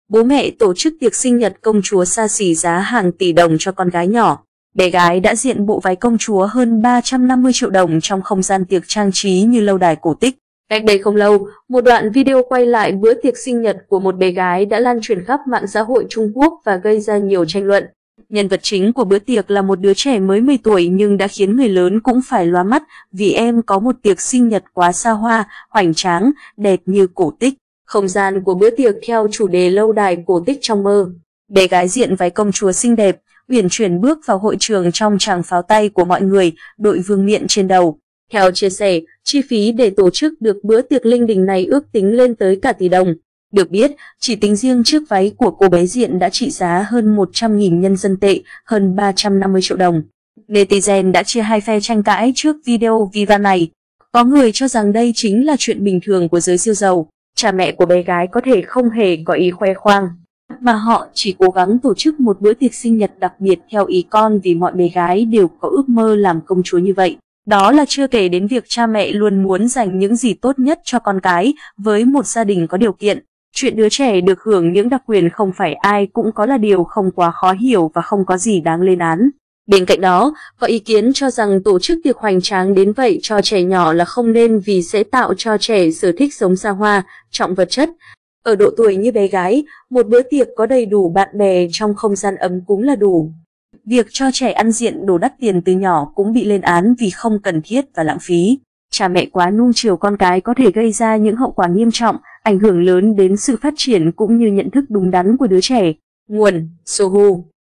Bố mẹ tổ chức tiệc sinh nhật công chúa xa xỉ giá hàng tỷ đồng cho con gái nhỏ. Bé gái đã diện bộ váy công chúa hơn 350 triệu đồng trong không gian tiệc trang trí như lâu đài cổ tích. Cách đây không lâu, một đoạn video quay lại bữa tiệc sinh nhật của một bé gái đã lan truyền khắp mạng xã hội Trung Quốc và gây ra nhiều tranh luận. Nhân vật chính của bữa tiệc là một đứa trẻ mới 10 tuổi nhưng đã khiến người lớn cũng phải lóa mắt vì em có một tiệc sinh nhật quá xa hoa, hoành tráng, đẹp như cổ tích. Không gian của bữa tiệc theo chủ đề lâu đài cổ tích trong mơ. Bé gái diện váy công chúa xinh đẹp, uyển chuyển bước vào hội trường trong tràng pháo tay của mọi người, đội vương miện trên đầu. Theo chia sẻ, chi phí để tổ chức được bữa tiệc linh đình này ước tính lên tới cả tỷ đồng. Được biết, chỉ tính riêng chiếc váy của cô bé diện đã trị giá hơn 100.000 nhân dân tệ, hơn 350 triệu đồng. Netizen đã chia hai phe tranh cãi trước video viral này. Có người cho rằng đây chính là chuyện bình thường của giới siêu giàu. Cha mẹ của bé gái có thể không hề có ý khoe khoang, mà họ chỉ cố gắng tổ chức một bữa tiệc sinh nhật đặc biệt theo ý con vì mọi bé gái đều có ước mơ làm công chúa như vậy. Đó là chưa kể đến việc cha mẹ luôn muốn dành những gì tốt nhất cho con cái với một gia đình có điều kiện. Chuyện đứa trẻ được hưởng những đặc quyền không phải ai cũng có là điều không quá khó hiểu và không có gì đáng lên án. Bên cạnh đó, có ý kiến cho rằng tổ chức tiệc hoành tráng đến vậy cho trẻ nhỏ là không nên vì sẽ tạo cho trẻ sở thích sống xa hoa, trọng vật chất. Ở độ tuổi như bé gái, một bữa tiệc có đầy đủ bạn bè trong không gian ấm cúng là đủ. Việc cho trẻ ăn diện đồ đắt tiền từ nhỏ cũng bị lên án vì không cần thiết và lãng phí. Cha mẹ quá nuông chiều con cái có thể gây ra những hậu quả nghiêm trọng, ảnh hưởng lớn đến sự phát triển cũng như nhận thức đúng đắn của đứa trẻ. Nguồn: Sohu